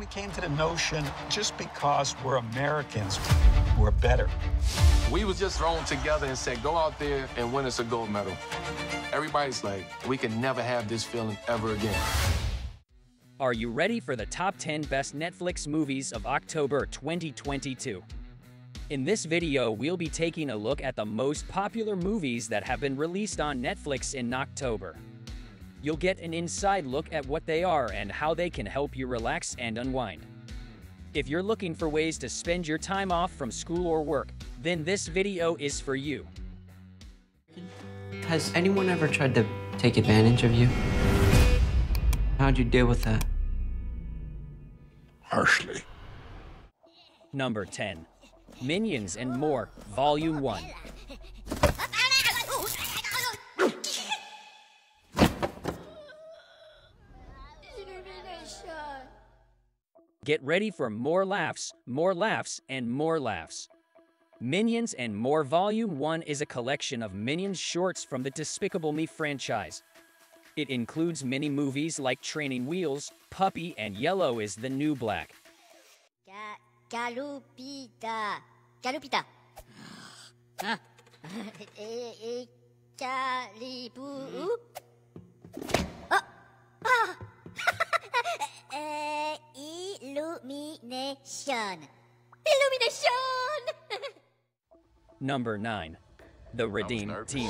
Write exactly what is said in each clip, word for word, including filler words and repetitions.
we came to the notion just because we're Americans, we're better. We was just thrown together and said, go out there and win us a gold medal. Everybody's like, we can never have this feeling ever again. Are you ready for the top ten best Netflix movies of October twenty twenty-two? In this video, we'll be taking a look at the most popular movies that have been released on Netflix in October. You'll get an inside look at what they are and how they can help you relax and unwind. If you're looking for ways to spend your time off from school or work, then this video is for you. Has anyone ever tried to take advantage of you? How'd you deal with that? Harshly. Number ten. Minions and More, Volume one. Get ready for more laughs, more laughs, and more laughs. Minions and More Volume one is a collection of Minions shorts from the Despicable Me franchise. It includes mini-movies like Training Wheels, Puppy, and Yellow is the New Black. Galupita. Galupita. Huh? Calibu. Oh. Ah. Illumination. Illumination. Number nine. The Redeem Team.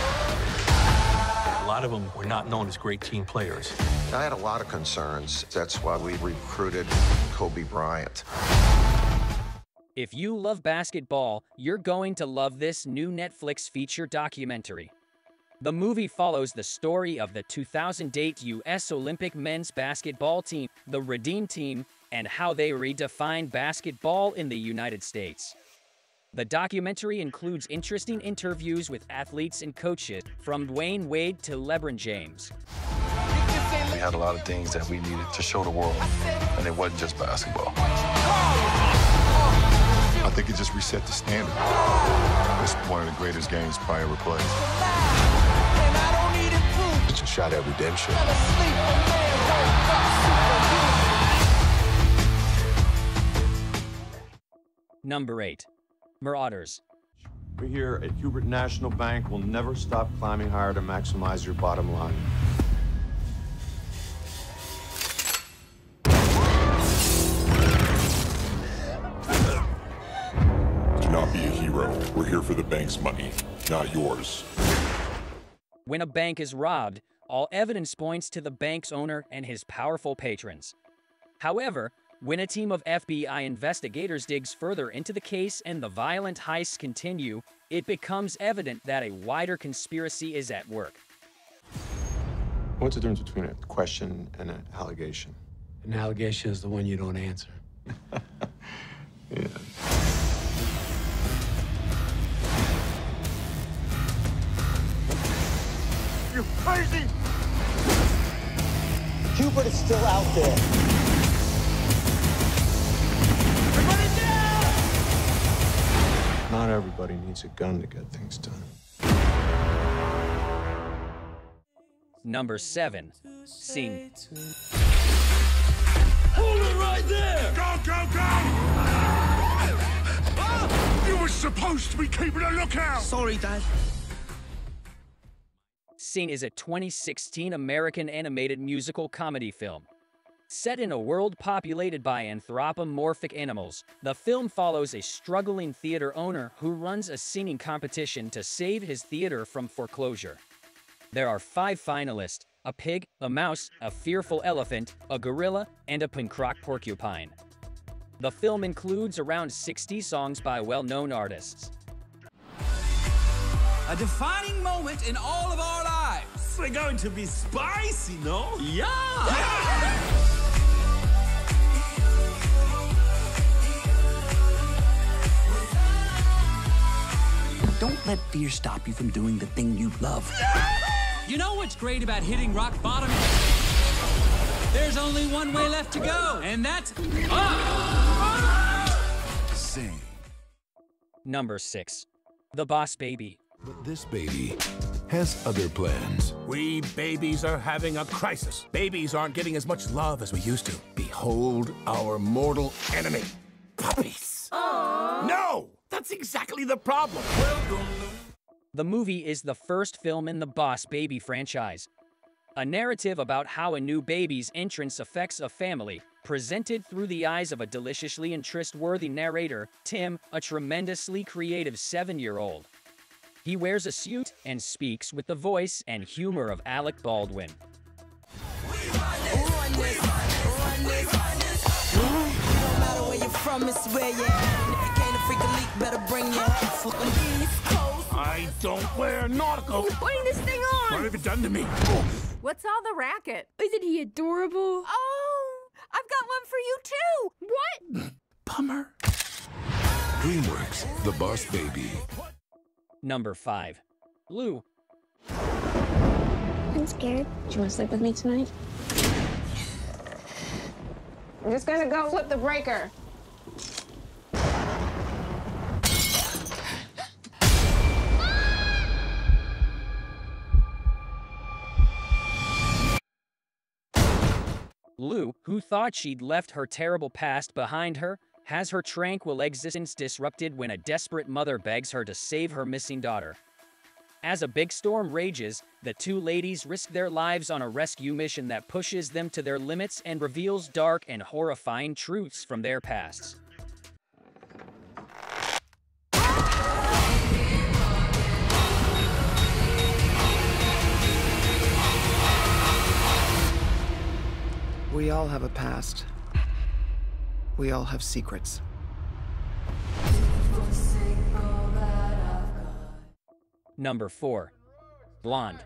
A lot of them were not known as great team players. I had a lot of concerns. That's why we recruited Kobe Bryant. If you love basketball, you're going to love this new Netflix feature documentary. The movie follows the story of the two thousand eight U S Olympic men's basketball team, the Redeem Team, and how they redefined basketball in the United States. The documentary includes interesting interviews with athletes and coaches, from Dwayne Wade to LeBron James. We had a lot of things that we needed to show the world, and it wasn't just basketball. I think it just reset the standard. It's one of the greatest games probably ever played. It's a shot at redemption. Number eight. Marauders. We here at Hubert National Bank will never stop climbing higher to maximize your bottom line. Do not be a hero. We're here for the bank's money, not yours. When a bank is robbed, all evidence points to the bank's owner and his powerful patrons. However, when a team of F B I investigators digs further into the case and the violent heists continue, it becomes evident that a wider conspiracy is at work. What's the difference between a question and an allegation? An allegation is the one you don't answer. Yeah. You're crazy! Hubert is still out there. Not everybody needs a gun to get things done. Number seven. Scene. Hold it right there! Go, go, go! Ah! You were supposed to be keeping a lookout! Sorry, Dad. Scene is a twenty sixteen American animated musical comedy film. Set in a world populated by anthropomorphic animals, the film follows a struggling theater owner who runs a singing competition to save his theater from foreclosure. There are five finalists: a pig, a mouse, a fearful elephant, a gorilla, and a pincroc porcupine. The film includes around sixty songs by well-known artists. A defining moment in all of our lives. We're going to be spicy, no? Yeah! yeah! Don't let fear stop you from doing the thing you love. You know what's great about hitting rock bottom? There's only one way left to go, and that's up! Number six. The Boss Baby. But this baby has other plans. We babies are having a crisis. Babies aren't getting as much love as we used to. Behold our mortal enemy, puppies. Aww. No! That's exactly the problem. The movie is the first film in the Boss Baby franchise. A narrative about how a new baby's entrance affects a family, presented through the eyes of a deliciously interest-worthy narrator, Tim, a tremendously creative seven-year-old. He wears a suit and speaks with the voice and humor of Alec Baldwin. I don't wear nauticals. Putting this thing on. What have you done to me? What's all the racket? Isn't he adorable? Oh, I've got one for you too. What? Bummer. DreamWorks, The Boss Baby. Number five. Lou. I'm scared. Do you want to sleep with me tonight? I'm just gonna go flip the breaker. Lou, who thought she'd left her terrible past behind her, has her tranquil existence disrupted when a desperate mother begs her to save her missing daughter. As a big storm rages, the two ladies risk their lives on a rescue mission that pushes them to their limits and reveals dark and horrifying truths from their pasts. We all have a past. We all have secrets. Number four. Blonde.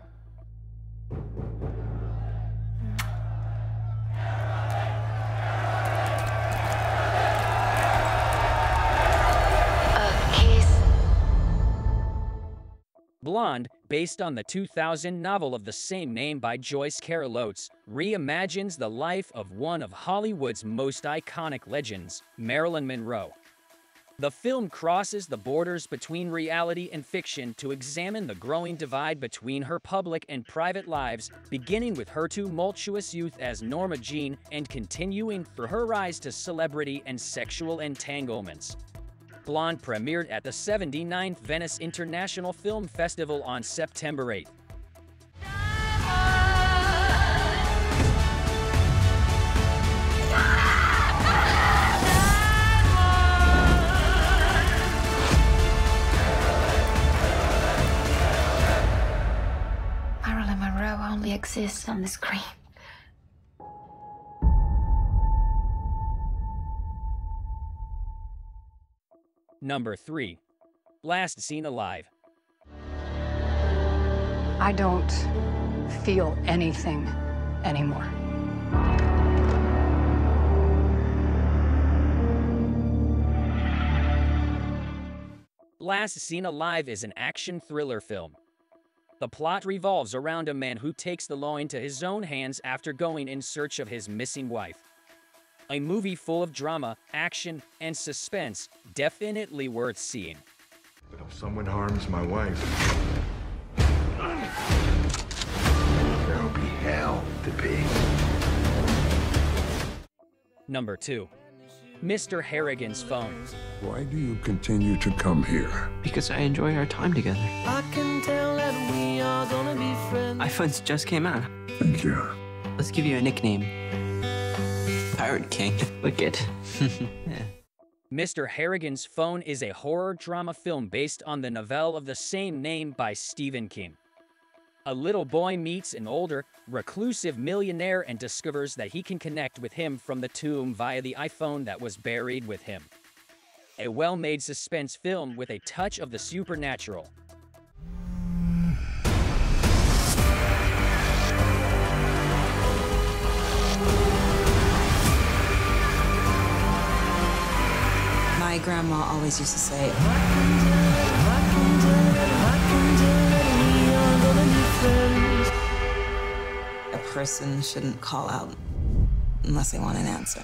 Blonde, based on the two thousand novel of the same name by Joyce Carol Oates, reimagines the life of one of Hollywood's most iconic legends, Marilyn Monroe. The film crosses the borders between reality and fiction to examine the growing divide between her public and private lives, beginning with her tumultuous youth as Norma Jean and continuing through her rise to celebrity and sexual entanglements. Blonde premiered at the seventy-ninth Venice International Film Festival on September eighth. Marilyn Monroe only exists on the screen. Number three. Last Seen Alive. I don't feel anything anymore. Last Seen Alive is an action thriller film. The plot revolves around a man who takes the law into his own hands after going in search of his missing wife. A movie full of drama, action, and suspense, definitely worth seeing. But if someone harms my wife, there'll be hell to pay. Number two. Mister Harrigan's Phone. Why do you continue to come here? Because I enjoy our time together. I can tell that we are gonna be friends. iPhones just came out. Thank you. Let's give you a nickname. Pirate King. Wicked. Yeah. Mister Harrigan's Phone is a horror drama film based on the novel of the same name by Stephen King. A little boy meets an older, reclusive millionaire and discovers that he can connect with him from the tomb via the iPhone that was buried with him. A well-made suspense film with a touch of the supernatural. My grandma always used to say, a person shouldn't call out unless they want an answer.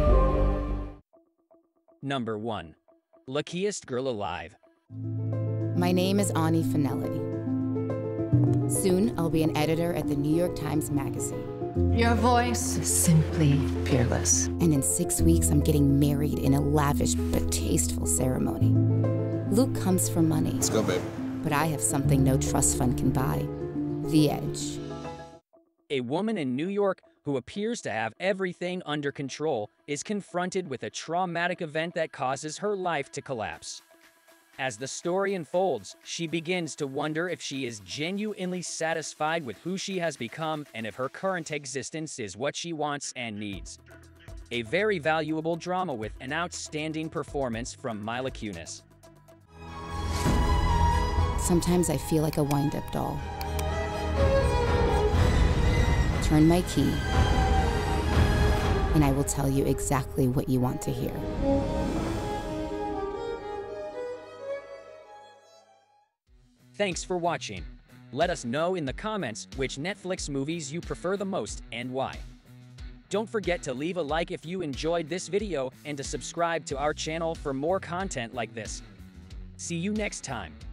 Number one. Luckiest Girl Alive. My name is Ani Finelli. Soon, I'll be an editor at the New York Times Magazine. Your voice is simply peerless. And in six weeks, I'm getting married in a lavish but tasteful ceremony. Luke comes for money. Let's go, babe. But I have something no trust fund can buy. The edge. A woman in New York who appears to have everything under control is confronted with a traumatic event that causes her life to collapse. As the story unfolds, she begins to wonder if she is genuinely satisfied with who she has become and if her current existence is what she wants and needs. A very valuable drama with an outstanding performance from Mila Kunis. Sometimes I feel like a wind-up doll. Turn my key, and I will tell you exactly what you want to hear. Thanks for watching. Let us know in the comments which Netflix movies you prefer the most and why. Don't forget to leave a like if you enjoyed this video and to subscribe to our channel for more content like this. See you next time.